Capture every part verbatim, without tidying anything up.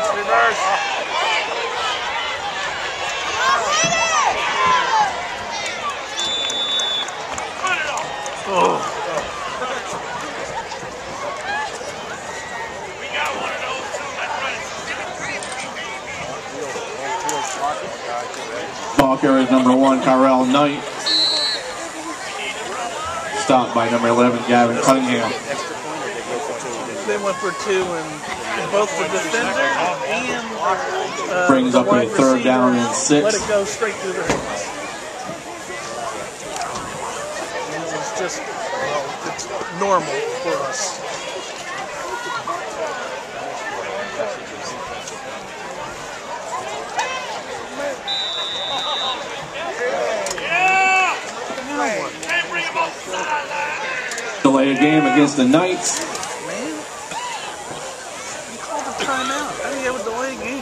Reverse. Oh. We got one of those too. That's right. Ball carries number one, Kyrell Knight. Stopped by number eleven, Gavin Cunningham. They went for two, and both the defender and uh, brings the up a wide third down and six. Let it go straight through their hands. And it was just, well, it's normal for us. Delay a game against the Knights. Man, you called a timeout. How do you have a delay game?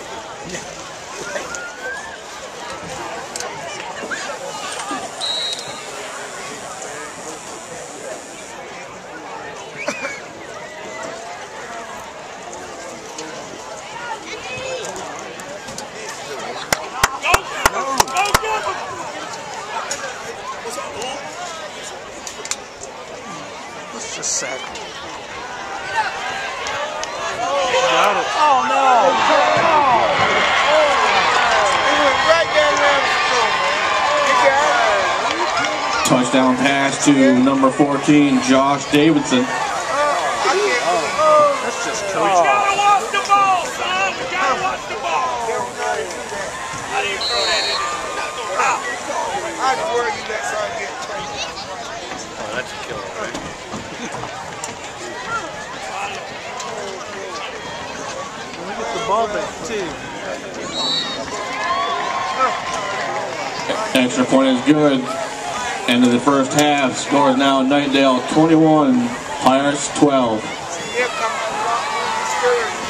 Let's just sack him. Got it. Oh no! He went right down there. He got it. Touchdown pass to number fourteen, Josh Davidson. Oh, I can't. Oh. That's just coaching. We gotta watch the ball, son. We gotta watch the ball. How do you throw that in there? I'd worry you let son get touched. Oh, that's a killer, right? We get the ball back, too. Extra point is good. End of the first half. Score is now Knightdale twenty-one, Pirates twelve. Here comes the